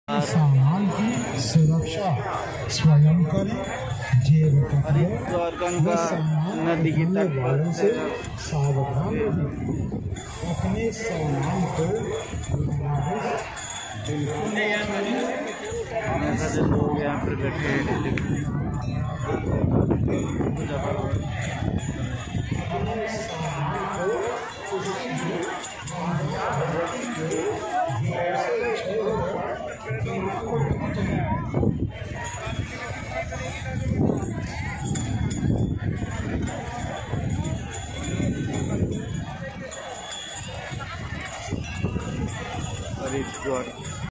सामान की सुरक्षा स्वयं करें। जेब कपड़े सामान नदी की तट से सावधान रहें। अपने सामान को लोग यहाँ पर बैठे हैं।